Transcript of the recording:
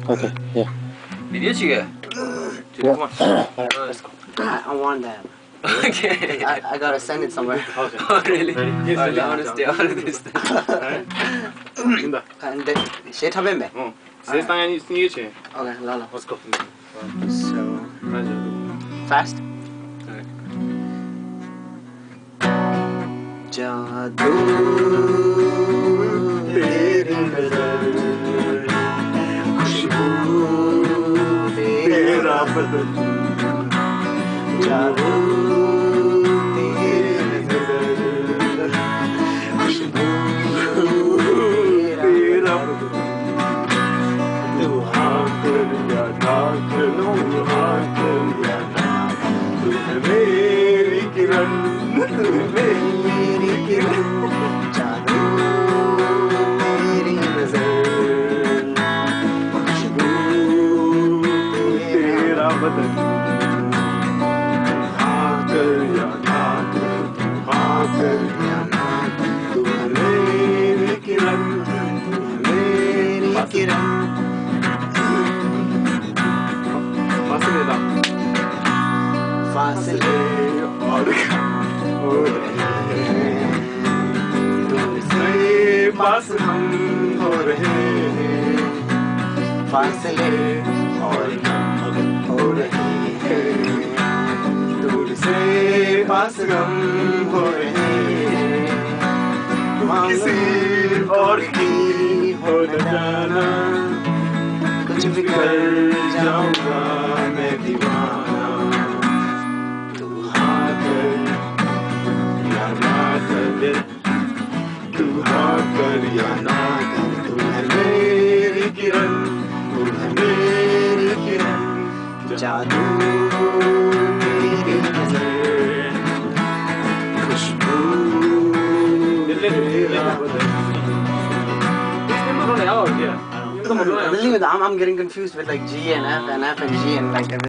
Okay, yeah. Video chica. Yeah. Alright, let's go. I want that. Okay. I gotta send it somewhere. Okay. Oh, really? Ready? Alright, I wanna stay out of this then. Alright. Linda. And shit happen. Oh. This time you see it. Okay, Lala. Let's go. So fast. Alright. जादू तेरी नज़र खुशबू तेरा बदन जादू तेरी नज़र खुशबू तेरा बदन तू हाँ कर या ना कर तू हाँ कर या ना तू है मेरी किरण तू है मेरी किरण जादू तेरी नज़र खुशबू तेरा बदन हाँ कर या ना कर तू हाँ कर या ना तू है मेरी किरण तू है मेरी किरण फासले और हो रहे हैं दूर से पास हम हो रहे हैं फासले और हो रहे हैं दूर से पास हम हो रहे हैं किसी और की हो न जाना कुछ भी कर जाऊंगा मैं दीवाना तू हाँ कर या ना कर तू हाँ कर या ना कर तू है मेरी किरण तू है मेरी किरण जादू तेरी नज़र खुशबू तेरा बदन I'm getting confused with like G and F and G and like everything.